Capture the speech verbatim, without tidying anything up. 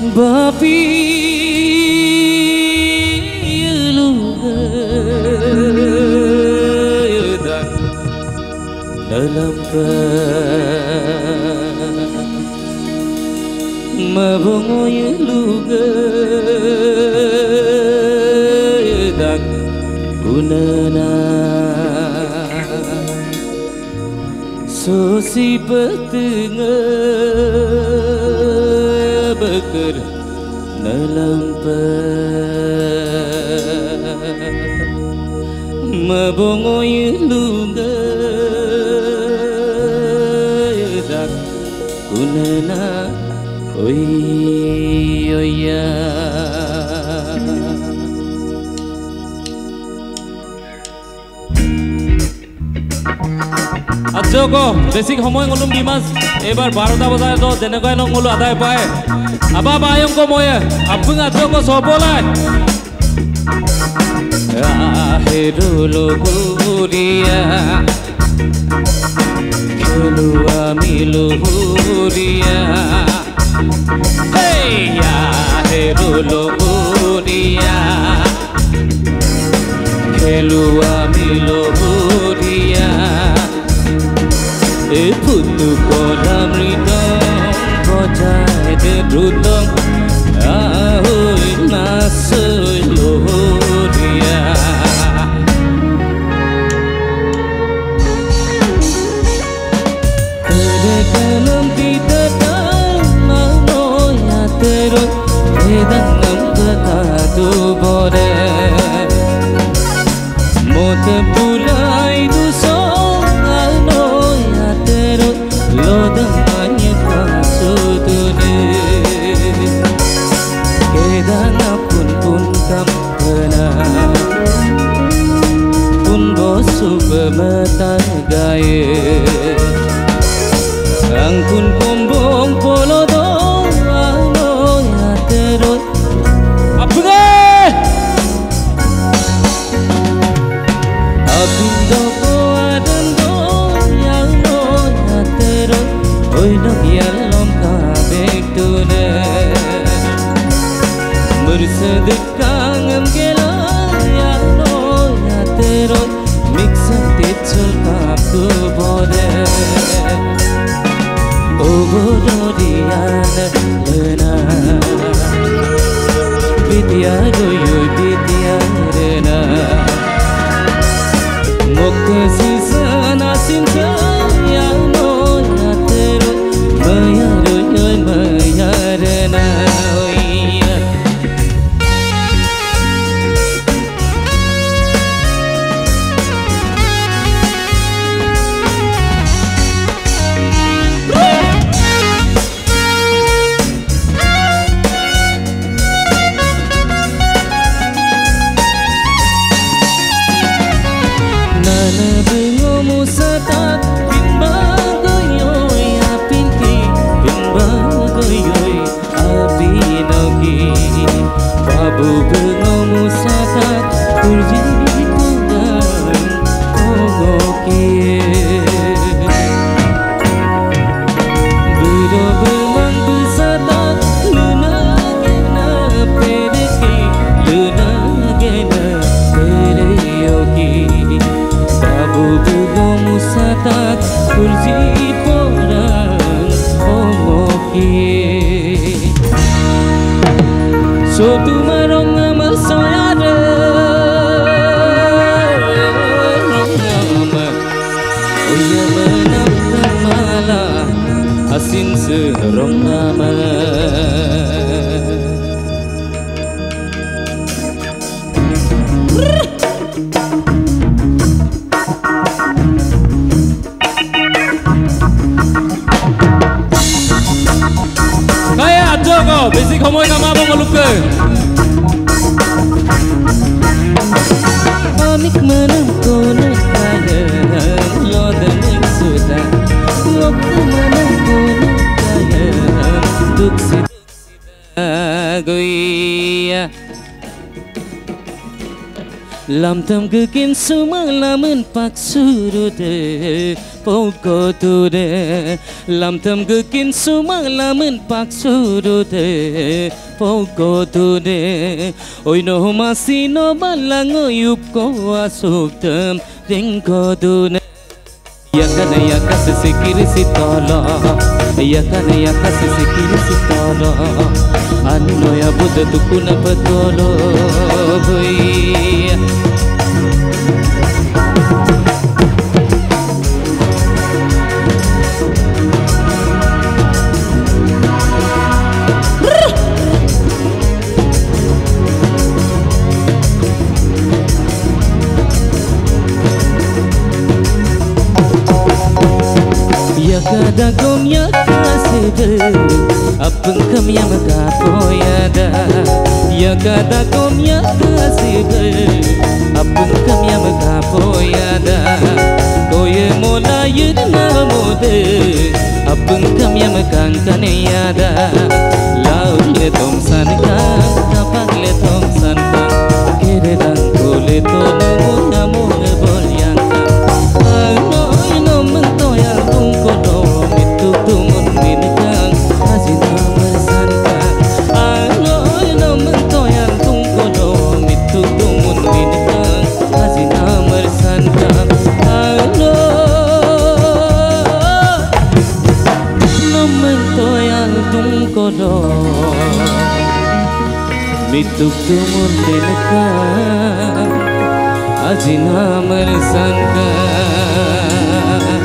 Bapi lugan dalam mabongoy lugan gunana sosi petengah beker nalampat mabongoy lugan gunana oi oya Joko, basic homoy ngulum dimas, ebar baruta bajai do jenekai nong ngulu adai pae. Aba bayong ko moye, abung Joko sobolai. Ahiru luhuria, kelu amilu huria. Hey, ahiru luhuria, kelu amilu huria. Putu kolam ridong bocah dedudong ahoy nasoy loria Kede kalam kita tanah ya terus edang ngam tu bore mote pulai du song lodanya kasutune kedana pun pun kam kena pun bosu pemetan gaye angkun pombong polo dong ano ya terus apge apindo oi nok yalom ka bektune mursedkang am gela ya no ya tero mixan tichul kap tu bode o godorian lena vidya goyo vidya rena mokasi sana sinja ya no Mayarun mayarna oya Nana bengo musatat Babu bengomu sakat kurji kundan kogokie Bero bemang besatat luna gena pedeki luna gena pedeyoki Babu bengomu sakat kurji porang kogokie So tu marong amal soyare Oya menam mala asin serong nama Kaya Joko, basic homoy ka mabong malupke Amik manam kono kaya lodan eksuta Waktu manam kono kaya duksit goya lam tam gekin sumalamun pak surude poko tude lam tam gekin sumalamun pak surude poko tude oi no masino balango yup ko asuk tam ringko dune yakana yakas sikiri sitolo yakana yakas sikiri sitolo anno ya buddha tukuna patolo hoi Yakada kom yakasebe apeng kam yamaka poyada yakada kom yakasebe apeng kam yamaka poyada koye mola yidna mode apeng kam yamaka kaneyada laule tom sanka kapagle tom sanka kere dan kole to namu namu bol yanka no no mento yang tungko do mitu tumun minikang hazina bersangka no no mento yang tungko do mitu tumun minikang hazina bersangka no no mento yang tungko do mitu tumun minikang hazina bersangka